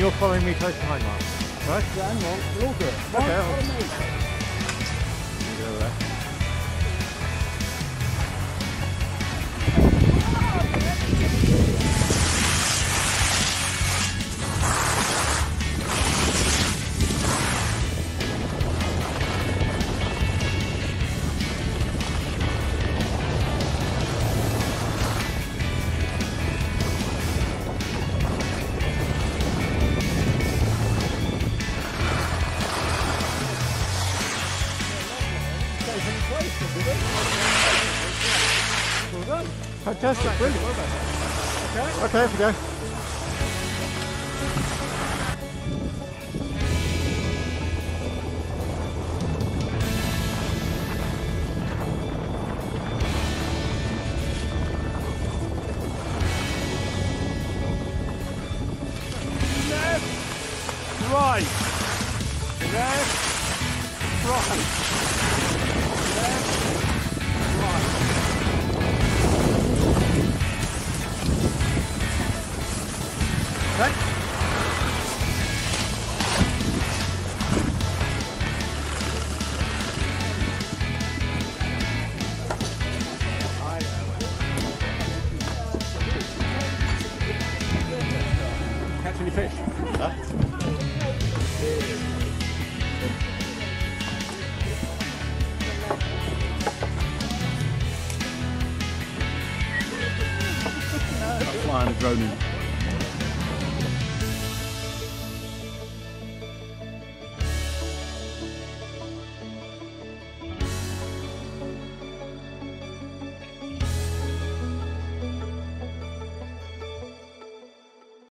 you're following me close behind, Mark. Right? Yeah, hang on. We'll all do it. Okay. Follow me. Go over there. Well done. Fantastic, brilliant. Well done. Okay. Okay, off we go. Left, right, left, right, left, right. Okay. Catch any fish? Huh? Flying a drone in.